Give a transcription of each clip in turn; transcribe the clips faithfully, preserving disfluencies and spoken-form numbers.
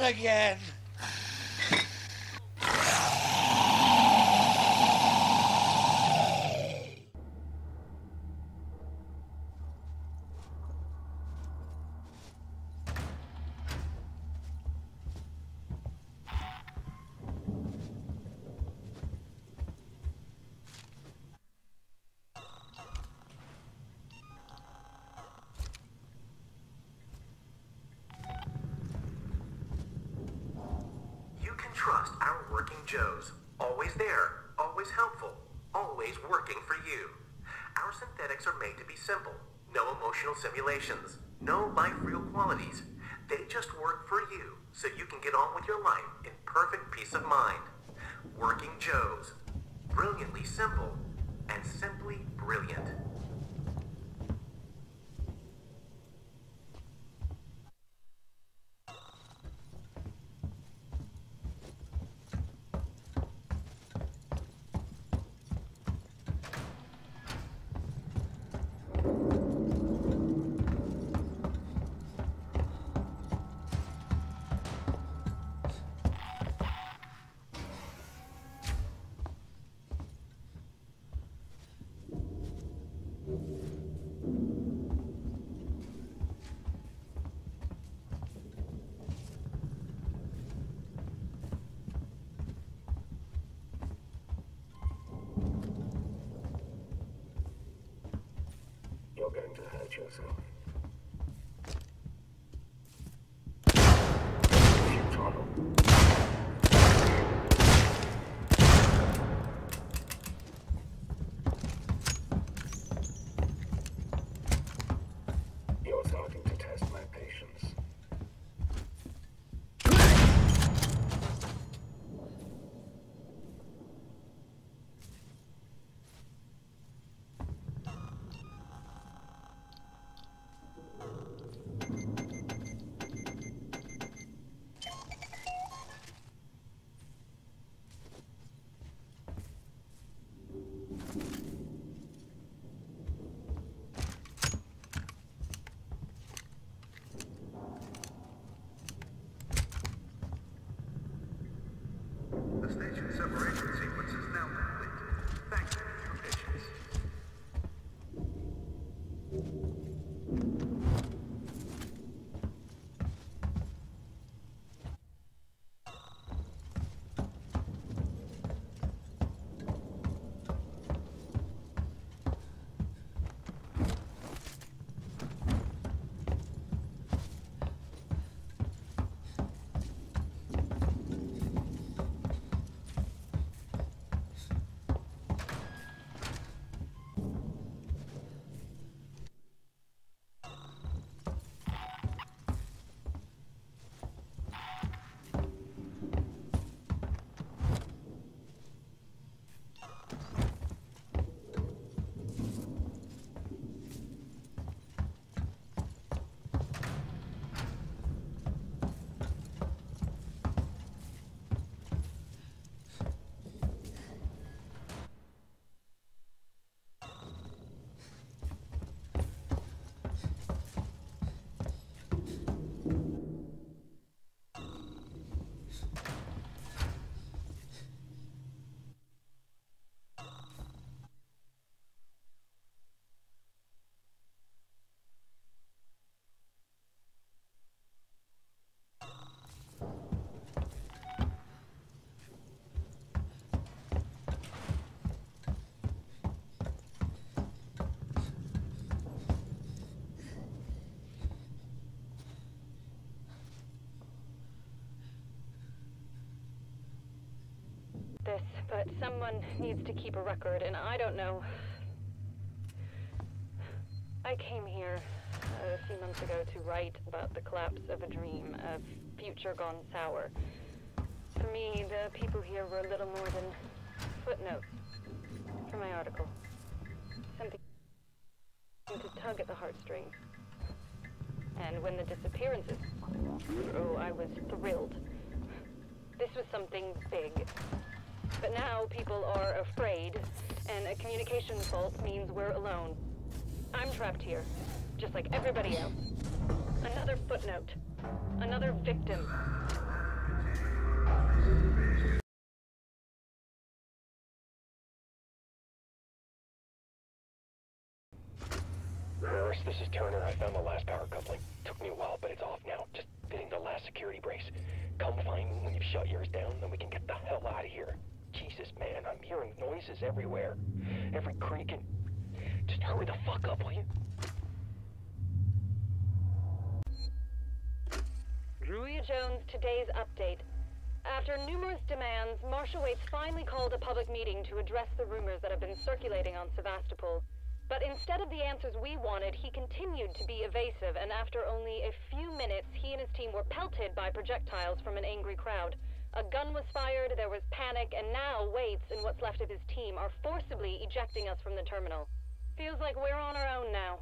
again! Trust our working Joes. Always there, always helpful, always working for you. Our synthetics are made to be simple. No emotional simulations. No life real qualities. They just work for you, so you can get on with your life in perfect peace of mind. Working Joes. Brilliantly simple and simply brilliant. You're going to hurt yourself. Futile. You're starting to test my patience. The station separation sequence is now complete. Thank you for your patience. This, but someone needs to keep a record, and I don't know. I came here uh, a few months ago to write about the collapse of a dream, a future gone sour. For me, the people here were a little more than footnotes for my article. Something to tug at the heartstrings. And when the disappearances, oh, I was thrilled. This was something big. But now people are afraid, and a communication fault means we're alone. I'm trapped here, just like everybody else. Another footnote. Another victim. Nurse, this is Turner. I found the last power coupling. Took me a while, but it's off now. Just fitting the last security brace. Come find me when you've shut yours down, then we can get the hell out of here. Jesus, man, I'm hearing noises everywhere. Every creak and... Just hurry the fuck up, will you? Julia Jones, today's update. After numerous demands, Marshal Waits finally called a public meeting to address the rumors that have been circulating on Sevastopol. But instead of the answers we wanted, he continued to be evasive, and after only a few minutes, he and his team were pelted by projectiles from an angry crowd. A gun was fired, there was panic, and now Waits and what's left of his team are forcibly ejecting us from the terminal. Feels like we're on our own now.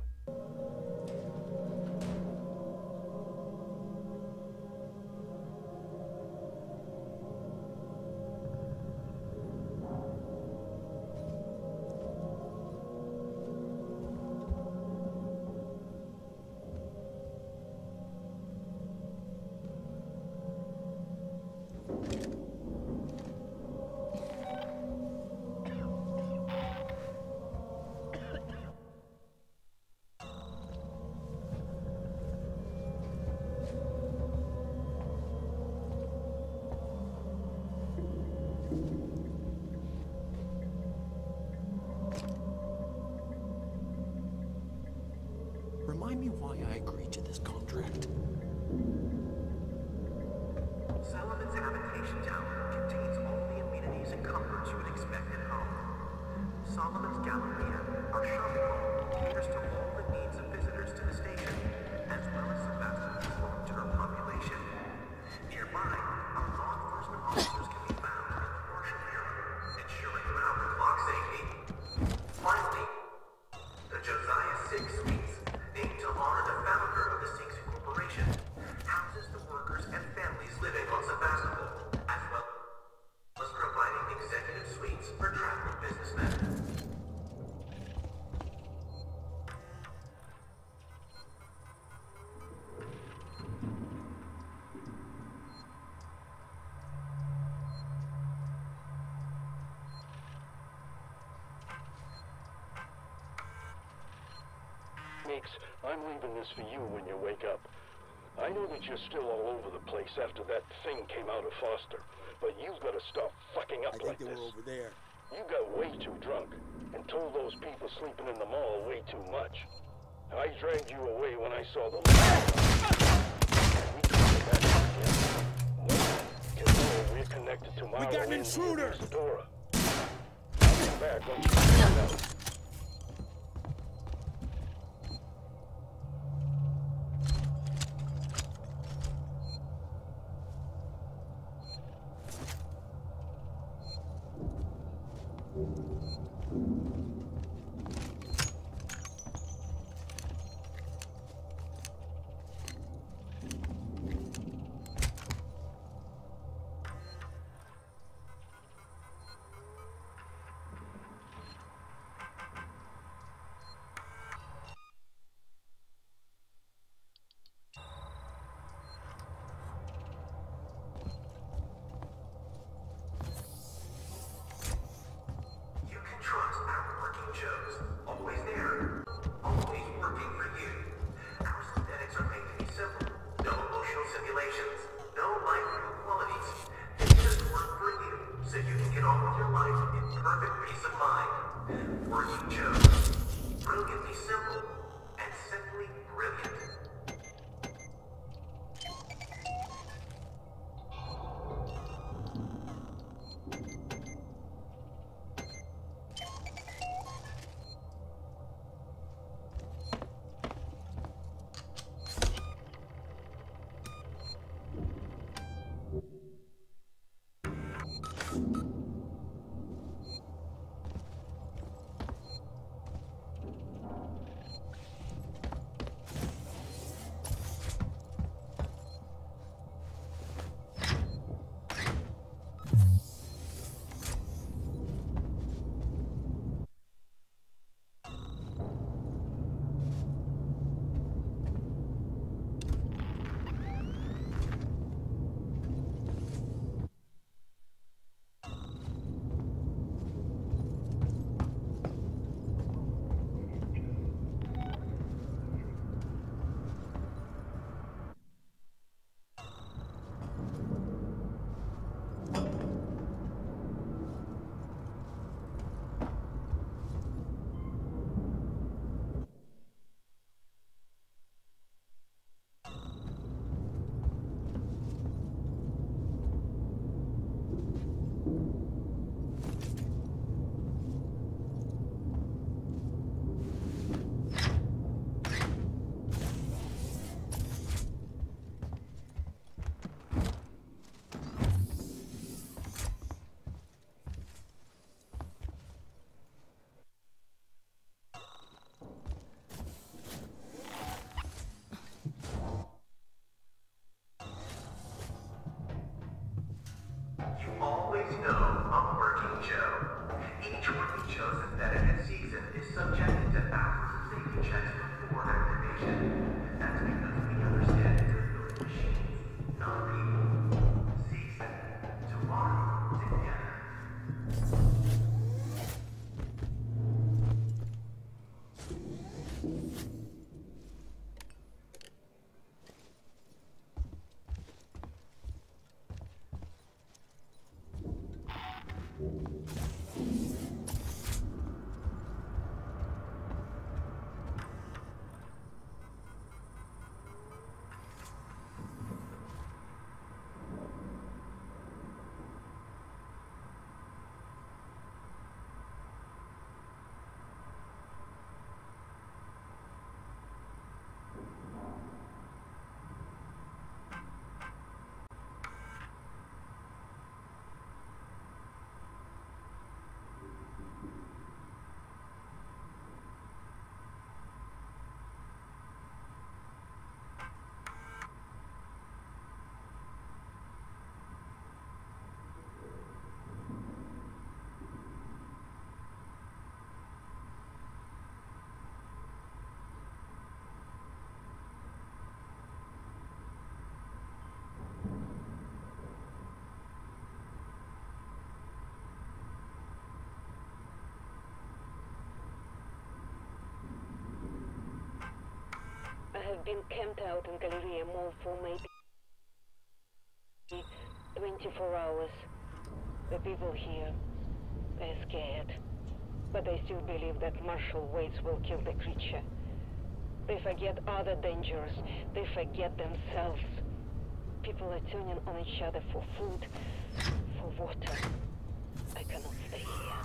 Remind me why I agreed to this contract. Solomon's habitation tower contains all the amenities and comforts you would expect at home. Solomon's Galleria, our shopping mall, caters to all the needs of visitors to the station, as well as Sevastopol's long-term population. Nearby, our law enforcement officers can be found in the Marshal Bureau, ensuring round-the-clock safety. Finally, the Josiah Six Suites, named to honor the founder of the Six Corporation, houses the workers and families living on Sevastopol, as well as providing executive suites for traveling businessmen. Meeks, I'm leaving this for you when you wake up. I know that you're still all over the place after that thing came out of Foster, but you've got to stop fucking up I like think they this. were over there. You got way too drunk and told those people sleeping in the mall way too much. I dragged you away when I saw the light. We can't get back again. Well, we're connected tomorrow. We got an intruder! I'll come back once you find out. You can trust our working Joes. Always there. Always working for you. Our synthetics are made to be simple. No emotional simulations. No life inequalities. They just work for you, so you can get on with your life in perfect peace of mind. Working Joes. Brilliantly simple. And simply brilliant. have been camped out in Galleria Mall for maybe twenty-four hours. The people here, they're scared. But they still believe that martial weights will kill the creature. They forget other dangers. They forget themselves. People are turning on each other for food, for water. I cannot stay here.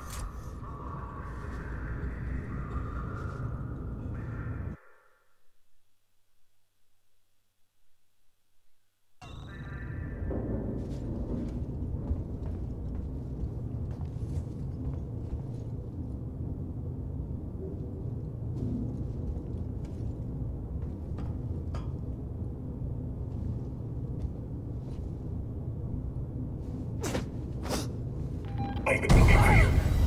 I've been looking for you.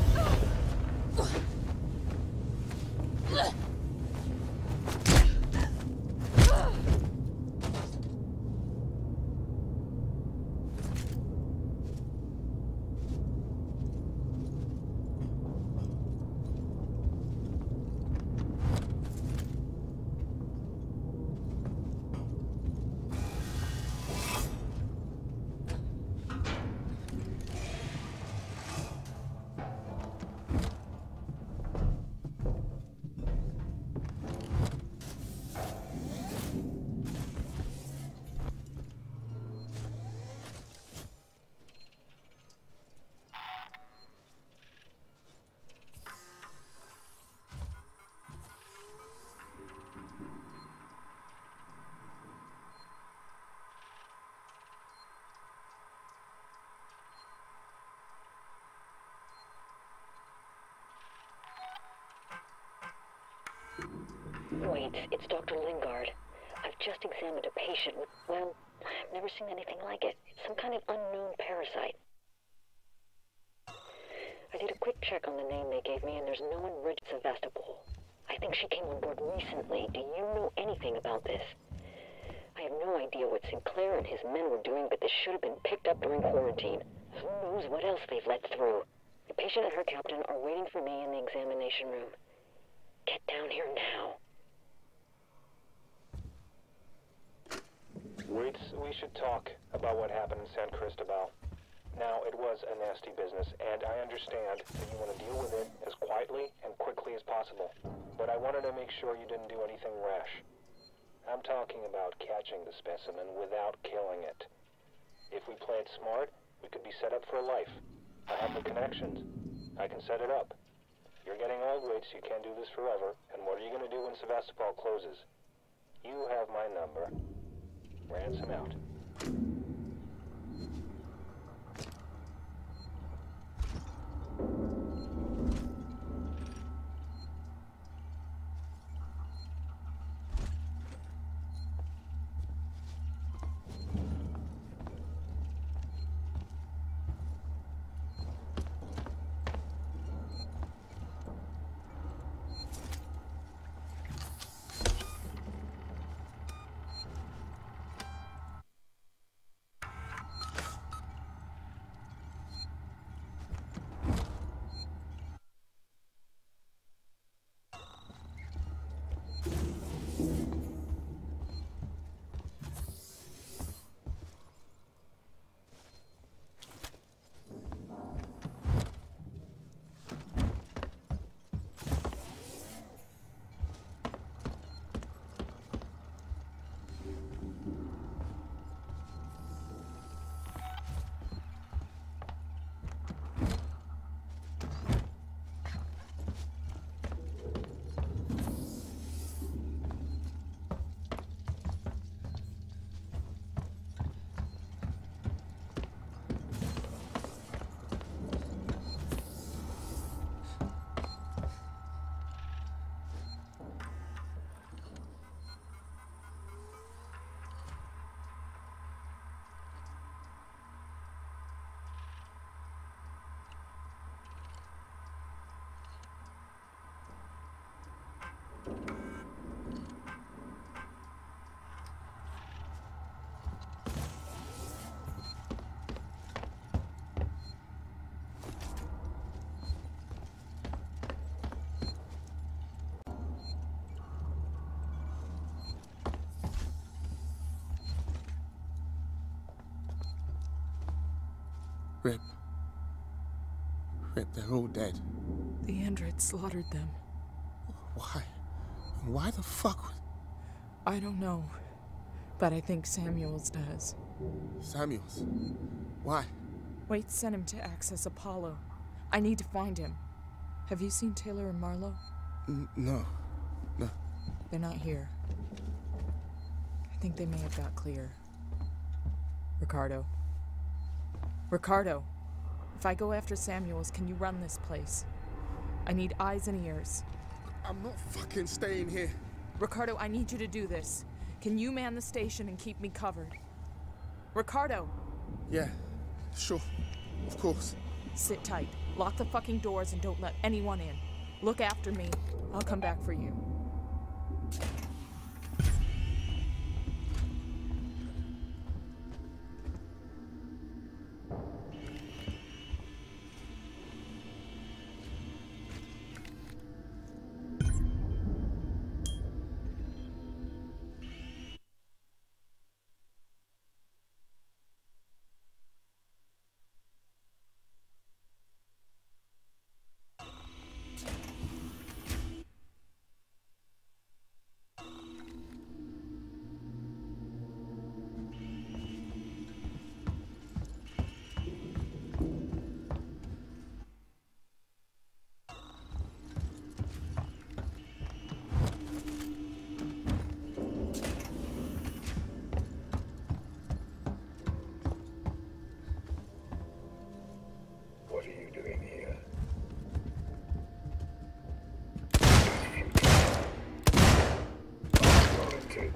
Wait, it's Doctor Lingard. I've just examined a patient with, well, I've never seen anything like it. It's some kind of unknown parasite. I did a quick check on the name they gave me, and there's no one registered Sevastopol. I think she came on board recently. Do you know anything about this? I have no idea what Sinclair and his men were doing, but this should have been picked up during quarantine. Who knows what else they've let through? The patient and her captain are waiting for me in the examination room. Get down here now. Wait, we should talk about what happened in San Cristobal. Now, it was a nasty business, and I understand that you want to deal with it as quietly and quickly as possible. But I wanted to make sure you didn't do anything rash. I'm talking about catching the specimen without killing it. If we play it smart, we could be set up for life. I have the connections. I can set it up. You're getting old, Waits, you can't do this forever, and what are you going to do when Sevastopol closes? You have my number. Ransom out. Rip. Rip, they're all dead. The androids slaughtered them. Why? Why the fuck would... I don't know, but I think Samuels does. Samuels? Why? Wait sent him to access Apollo. I need to find him. Have you seen Taylor and Marlowe? N no. No. They're not here. I think they may have got clear. Ricardo. Ricardo, if I go after Samuels, can you run this place? I need eyes and ears. I'm not fucking staying here. Ricardo, I need you to do this. Can you man the station and keep me covered? Ricardo! Yeah, sure. Of course. Sit tight. Lock the fucking doors and don't let anyone in. Look after me. I'll come back for you. What are you doing here? Unwarranted.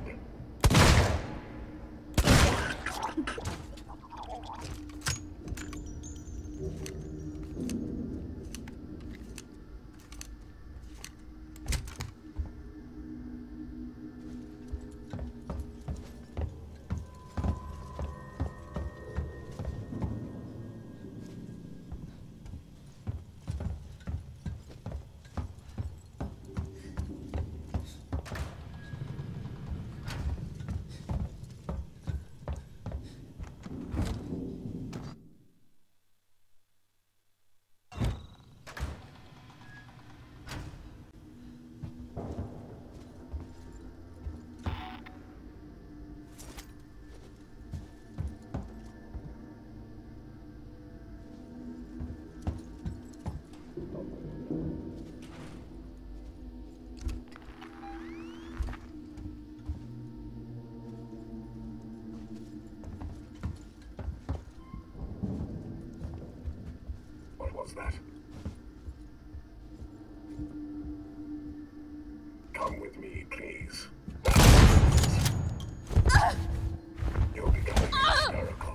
What was that? Come with me, please. You're becoming hysterical.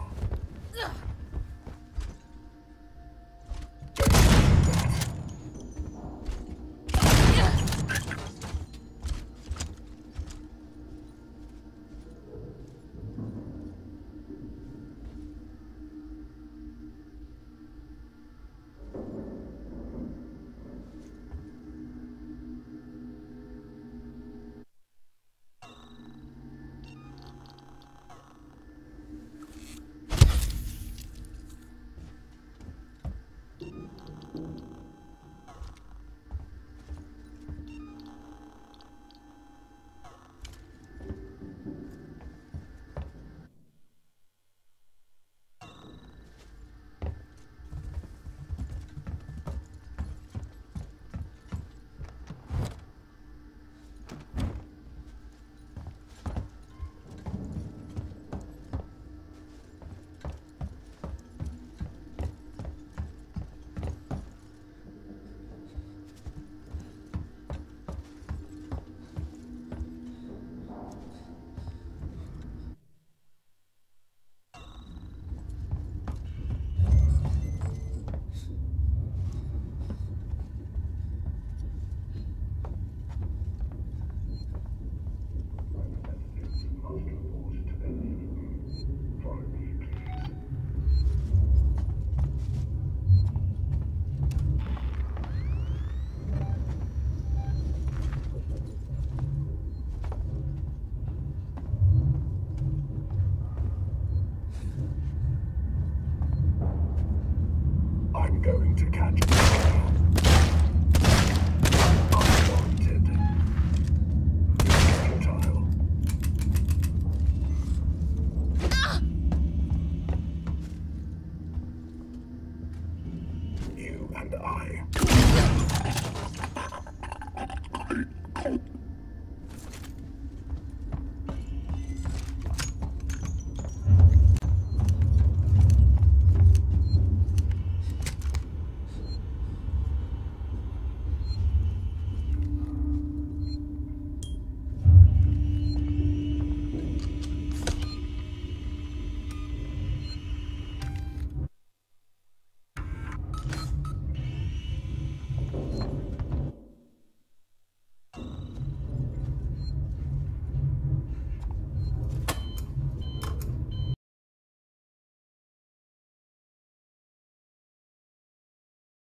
going to catch fire. Unwarranted. Futile. You and I.